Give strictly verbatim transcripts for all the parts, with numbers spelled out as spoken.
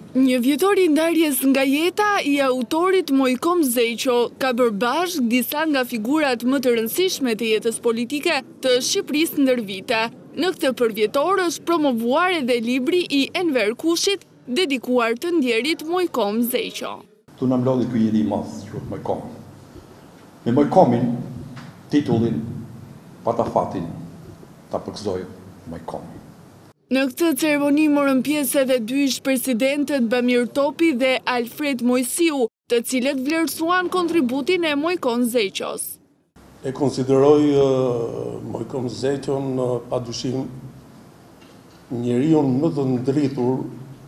Një vjetor i ndarjes nga jeta i autorit Moikom Zeqo ka bërë bashk disa nga figurat më të rëndësishme të jetës politike të Shqipërisë ndër vite. Në këtë përvjetor është promovuar edhe libri i Enver Kushit, dedikuar të ndjerit Moikom Zeqo. Tu në mlodhi ky njeri i madh, quhet Moikom. Me Moikomin, titullin, pata fatin, ta përgëzoj Moikomin. Në këtë ceremoni morën pjesë edhe dy ish-presidentët Bamir Topi dhe Alred Mojsiu, të cilët vlerësuan kontributin e Moikon Zeqos. E konsideroj uh, Moikom Zeqon uh, padyshim njeriu më të ndritur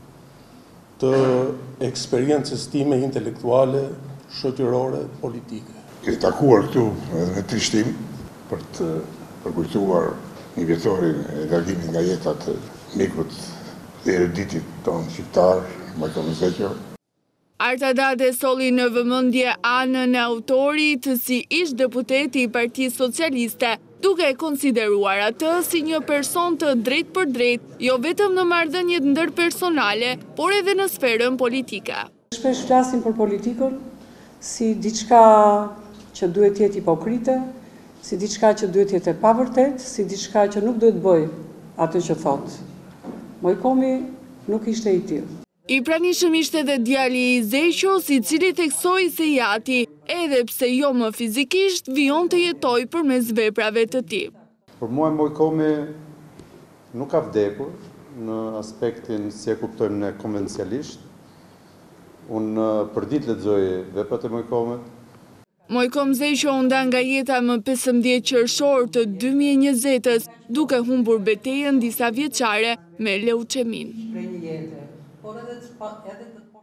të eksperiencës time intelektuale, shoqërore, politike. Kemi takuar këtu edhe me trishtim për të përkujtuar një vjetorin e largimit nga jeta të mikut dhe eruditit tonë shqiptar, Moikom Zeqo. Arta Dade solli në vëmendje anën e autorit si ish-deputeti i Partisë Socialiste, duke e konsideruar atë si një person të drejt për drejt, jo vetëm në marrëdhëniet ndërpersonale, por edhe në sferën politike. Shpesh flasim për politikën si diçka që duhet jetë hipokrite, si diçka që duhet jetë e pavërtet, si diçka që nuk duhet bëj atë që thot. Moikomi nuk ishte i tillë. I pranishëm ishte edhe djali i Zeqos, i cili theksoi se i ati, edhe pse jo më fizikisht, vijon të jetoj përmes veprave të tij. Për mua Moikomi nuk ka vdekur në aspektin si e kuptojmë ne konvencialisht. Unë për ditë lexoj veprat e Moikomit. Moikom Zeqo u nda nga jeta më pesëmbëdhjetë qershor të dy mijë e njëzet-ës, duke humbur betejën disa vjeçare me leuqemin.